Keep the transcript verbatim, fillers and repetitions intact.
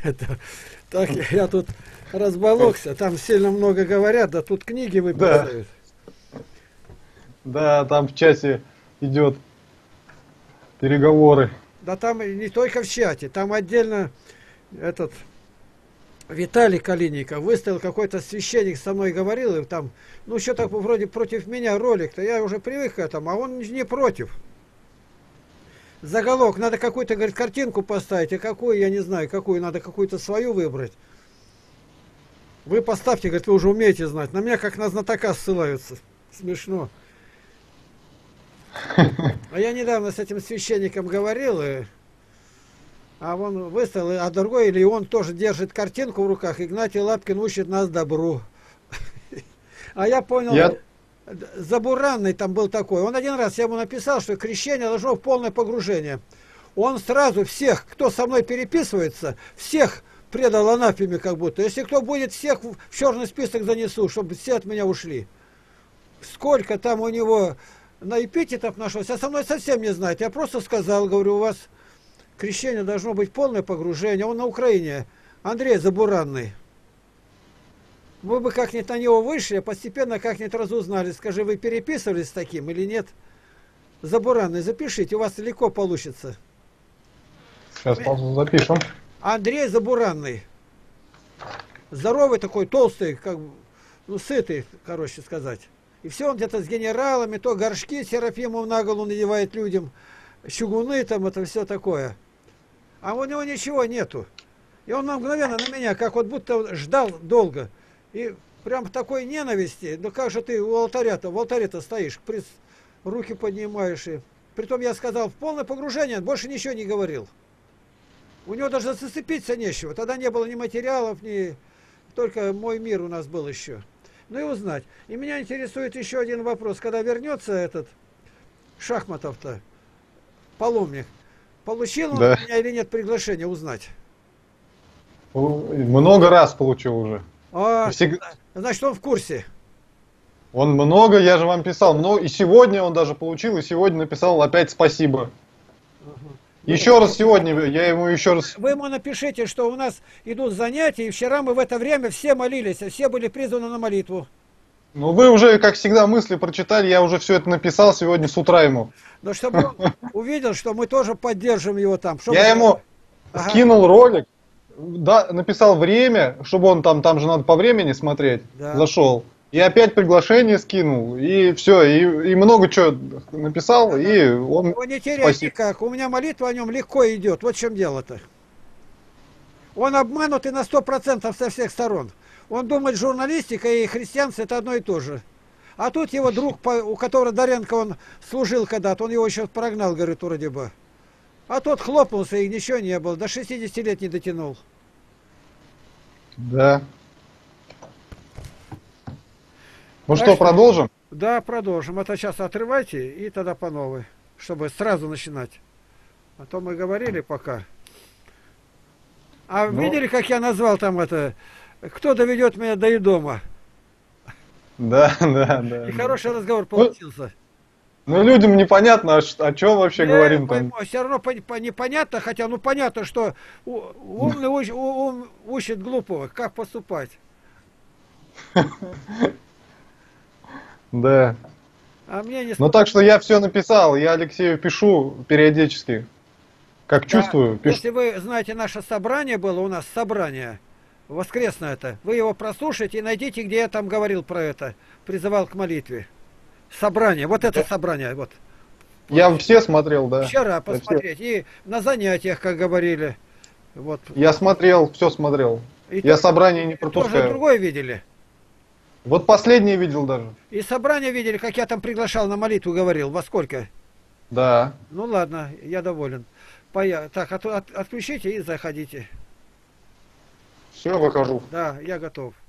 Это, так я тут разболокся, там сильно много говорят, да тут книги Да, выписывают. да, там в чате идет переговоры. Да там и не только в чате, там отдельно этот Виталий Калиников выставил, какой-то священник со мной говорил, и там, ну что так вроде против меня ролик-то, я уже привык к этому, а он не против. Заголовок, надо какую-то, говорит, картинку поставить, а какую, я не знаю, какую, надо какую-то свою выбрать. Вы поставьте, говорит, вы уже умеете знать. На меня как на знатока ссылаются. Смешно. А я недавно с этим священником говорил, и... а он выставил, а другой, или он тоже держит картинку в руках, Игнатий Лапкин учит нас добру. А я понял, Я... Забуранный там был такой. Он один раз, я ему написал, что крещение должно в полное погружение. Он сразу всех, кто со мной переписывается, всех предал анафеме как будто. Если кто будет, всех в черный список занесу, чтобы все от меня ушли. Сколько там у него на эпитетов нашлось, а со мной совсем не знает. Я просто сказал, говорю, у вас крещение должно быть полное погружение. Он на Украине, Андрей Забуранный. Вы бы как-нибудь на него вышли, а постепенно как-нибудь разузнали. Скажи, вы переписывались с таким или нет? Забуранный, запишите, у вас легко получится. Сейчас запишем. Андрей Забуранный. Здоровый такой, толстый, как ну, сытый, короче сказать. И все он где-то с генералами, то горшки Серафимов на голову надевает людям, чугуны там, это все такое. А у него ничего нету. И он мгновенно на меня, как вот будто ждал долго. И прям такой ненависти, ну как же ты у алтаря-то, в алтаре-то стоишь, приз, руки поднимаешь. И... Притом я сказал, в полное погружение, больше ничего не говорил. У него даже зацепиться нечего, тогда не было ни материалов, ни... Только мой мир у нас был еще. Ну и узнать. И меня интересует еще один вопрос, когда вернется этот Шахматов-то, паломник, получил он Да. у меня или нет приглашения узнать? Много раз получил уже. А, Всегда... значит, он в курсе. Он много, я же вам писал, много, и сегодня он даже получил, и сегодня написал опять спасибо. Ага. Еще раз сегодня, я ему еще раз... Вы ему напишите, что у нас идут занятия, и вчера мы в это время все молились, а все были призваны на молитву. Ну вы уже, как всегда, мысли прочитали, я уже все это написал сегодня с утра ему. Но чтобы он увидел, что мы тоже поддержим его там. Чтобы... Я ему Ага. скинул ролик, да, написал время, чтобы он там, там же надо по времени смотреть, Да. зашел. И опять приглашение скинул, и все, и, и много чего написал, Да, и да. он... Его не терять Спасибо. никак. У меня молитва о нем легко идет. Вот в чем дело-то. Он обманутый на сто процентов со всех сторон. Он думает, журналистика и христианство это одно и то же. А тут его друг, у которого Доренко он служил когда-то, он его еще прогнал, говорит, вроде бы. А тот хлопнулся, и ничего не было. До шестидесяти лет не дотянул. Да. Ну Так что, продолжим? Да, продолжим. Это сейчас отрывайте и тогда по новой, чтобы сразу начинать. А то мы говорили пока. А Ну... видели, как я назвал там это? Кто доведет меня до дома? Да, да, да. И да. хороший разговор получился. Ну, людям непонятно, о чем вообще Не, говорим там. все равно по, по, непонятно, хотя ну понятно, что у, умный уч, у, ум, учит глупого, как поступать. Да. А мне не Ну так что я все написал, я Алексею пишу периодически. Как Да. чувствую, пишу. Если вы знаете, наше собрание было, у нас собрание, воскресное это, вы его прослушайте и найдите, где я там говорил про это, призывал к молитве. Собрание, вот это собрание, вот. Я все смотрел, да. Вчера Я все- посмотреть, и на занятиях, как говорили. Вот. Я смотрел, все смотрел. И Я тоже- собрание не Тоже пропускаю. другое видели. Вот последнее видел даже. И собрание видели, как я там приглашал на молитву, говорил, во сколько? Да. Ну ладно, я доволен. Поя... Так, от- от- отключите и заходите. Все, выхожу. Да, я готов.